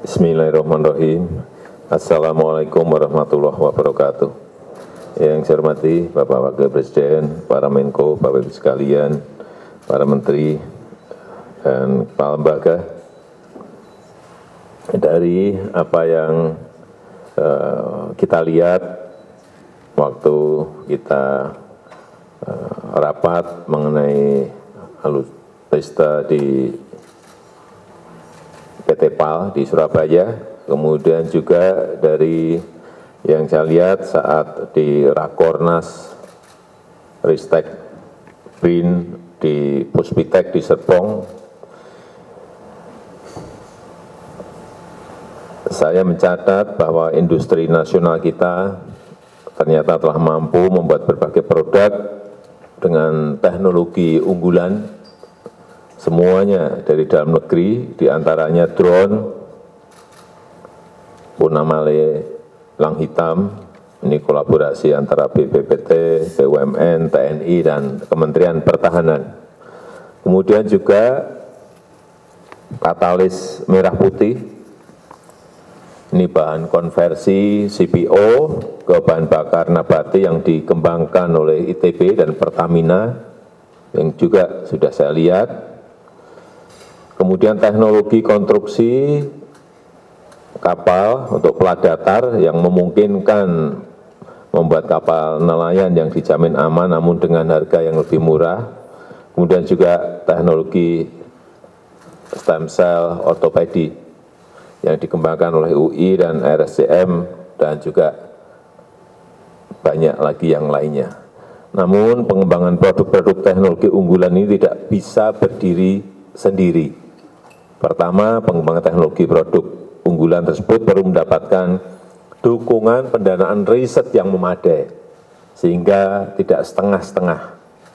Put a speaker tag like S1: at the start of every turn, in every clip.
S1: Bismillahirrahmanirrahim. Assalamualaikum warahmatullahi wabarakatuh. Yang saya hormati Bapak Wakil Presiden, para Menko, Bapak Ibu sekalian, para Menteri, dan Kepala Lembaga. Dari apa yang kita lihat waktu kita rapat mengenai alutsista di PT PAL di Surabaya, kemudian juga dari yang saya lihat saat di Rakornas Ristek BRIN di Puspitek di Serpong, saya mencatat bahwa industri nasional kita ternyata telah mampu membuat berbagai produk dengan teknologi unggulan, semuanya dari dalam negeri, diantaranya drone, Punamale Lang Hitam, ini kolaborasi antara BPPT, BUMN, TNI, dan Kementerian Pertahanan. Kemudian juga katalis merah putih, ini bahan konversi CPO ke bahan bakar nabati yang dikembangkan oleh ITB dan Pertamina, yang juga sudah saya lihat. Kemudian teknologi konstruksi kapal untuk plat datar yang memungkinkan membuat kapal nelayan yang dijamin aman namun dengan harga yang lebih murah. Kemudian juga teknologi stem cell ortopedi yang dikembangkan oleh UI dan RSCM dan juga banyak lagi yang lainnya. Namun pengembangan produk-produk teknologi unggulan ini tidak bisa berdiri sendiri. Pertama, pengembangan teknologi produk unggulan tersebut perlu mendapatkan dukungan pendanaan riset yang memadai, sehingga tidak setengah-setengah.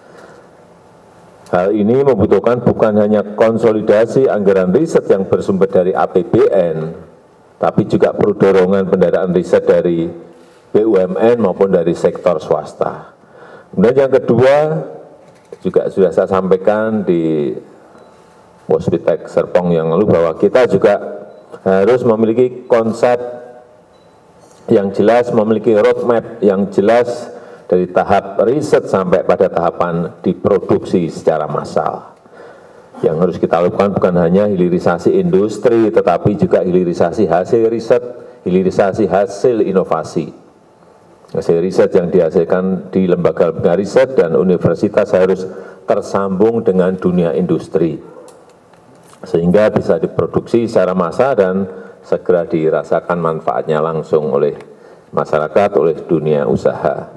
S1: Hal ini membutuhkan bukan hanya konsolidasi anggaran riset yang bersumber dari APBN, tapi juga perlu dorongan pendanaan riset dari BUMN maupun dari sektor swasta. Kemudian yang kedua, juga sudah saya sampaikan di Puspitek Serpong yang lalu, bahwa kita juga harus memiliki konsep yang jelas, memiliki roadmap yang jelas dari tahap riset sampai pada tahapan diproduksi secara massal. Yang harus kita lakukan bukan hanya hilirisasi industri, tetapi juga hilirisasi hasil riset, hilirisasi hasil inovasi. Hasil riset yang dihasilkan di lembaga-lembaga riset dan universitas harus tersambung dengan dunia industri, sehingga bisa diproduksi secara massal dan segera dirasakan manfaatnya langsung oleh masyarakat, oleh dunia usaha.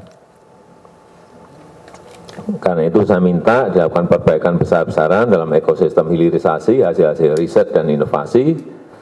S1: Karena itu saya minta dilakukan perbaikan besar-besaran dalam ekosistem hilirisasi hasil-hasil riset dan inovasi.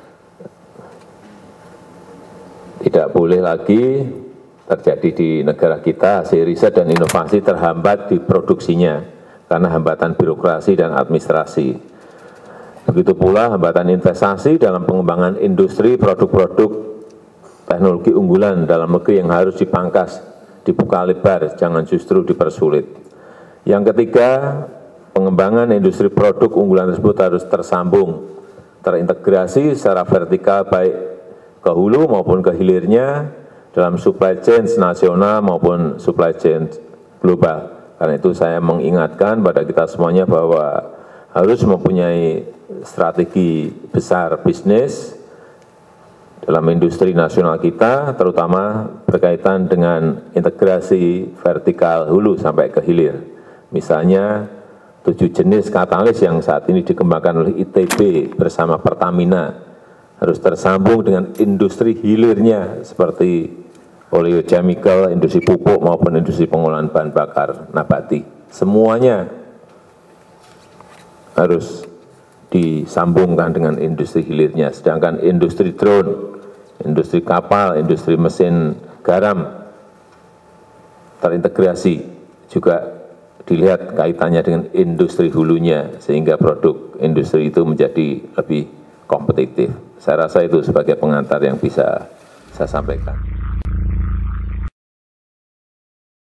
S1: Tidak boleh lagi terjadi di negara kita hasil riset dan inovasi terhambat di produksinya karena hambatan birokrasi dan administrasi. Begitu pula hambatan investasi dalam pengembangan industri produk-produk teknologi unggulan dalam negeri yang harus dipangkas, dibuka lebar, jangan justru dipersulit. Yang ketiga, pengembangan industri produk unggulan tersebut harus tersambung, terintegrasi secara vertikal baik ke hulu maupun ke hilirnya dalam supply chain nasional maupun supply chain global. Karena itu saya mengingatkan pada kita semuanya bahwa harus mempunyai strategi besar bisnis dalam industri nasional kita, terutama berkaitan dengan integrasi vertikal hulu sampai ke hilir. Misalnya 7 jenis katalis yang saat ini dikembangkan oleh ITB bersama Pertamina harus tersambung dengan industri hilirnya seperti oleochemical, industri pupuk maupun industri pengolahan bahan bakar nabati. Semuanya harus disambungkan dengan industri hilirnya. Sedangkan industri drone, industri kapal, industri mesin garam terintegrasi juga dilihat kaitannya dengan industri hulunya, sehingga produk industri itu menjadi lebih kompetitif. Saya rasa itu sebagai pengantar yang bisa saya sampaikan.